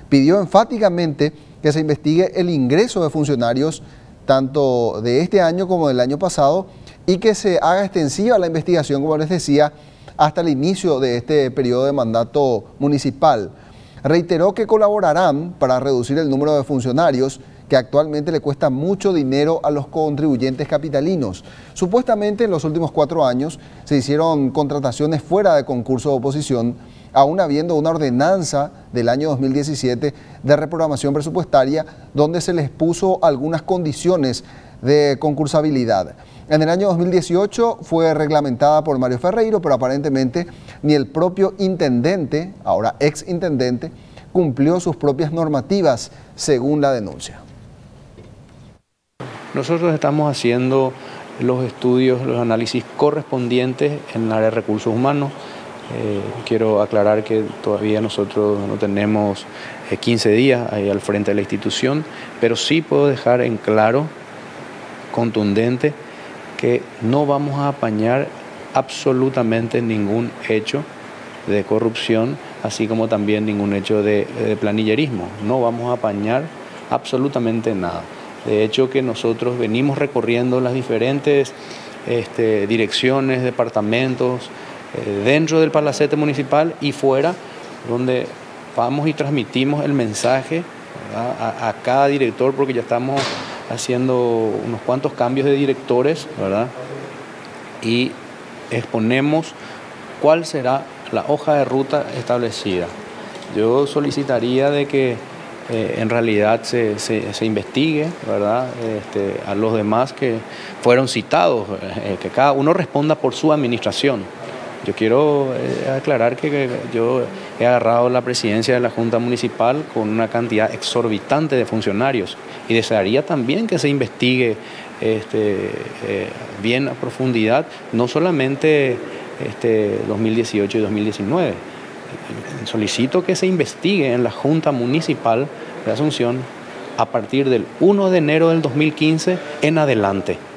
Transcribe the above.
Pidió enfáticamente que se investigue el ingreso de funcionarios tanto de este año como del año pasado y que se haga extensiva la investigación, como les decía, hasta el inicio de este periodo de mandato municipal. Reiteró que colaborarán para reducir el número de funcionarios que actualmente le cuesta mucho dinero a los contribuyentes capitalinos. Supuestamente en los últimos 4 años se hicieron contrataciones fuera de concurso de oposición, aún habiendo una ordenanza del año 2017 de reprogramación presupuestaria donde se les puso algunas condiciones de concursabilidad. En el año 2018 fue reglamentada por Mario Ferreiro, pero aparentemente ni el propio intendente, ahora ex intendente, cumplió sus propias normativas, según la denuncia. Nosotros estamos haciendo los estudios, los análisis correspondientes en el área de recursos humanos. Quiero aclarar que todavía nosotros no tenemos 15 días ahí al frente de la institución, pero sí puedo dejar en claro, contundente, que no vamos a apañar absolutamente ningún hecho de corrupción, así como también ningún hecho de planillerismo. No vamos a apañar absolutamente nada. De hecho, que nosotros venimos recorriendo las diferentes direcciones, departamentos, dentro del palacete municipal y fuera, donde vamos y transmitimos el mensaje a cada director, porque ya estamos haciendo unos cuantos cambios de directores, ¿verdad? Y exponemos cuál será la hoja de ruta establecida. Yo solicitaría de que en realidad se investigue, ¿verdad? A los demás que fueron citados, que cada uno responda por su administración. Yo quiero aclarar que yo he agarrado la presidencia de la Junta Municipal con una cantidad exorbitante de funcionarios y desearía también que se investigue bien a profundidad, no solamente 2018 y 2019. Solicito que se investigue en la Junta Municipal de Asunción a partir del 1 de enero del 2015 en adelante.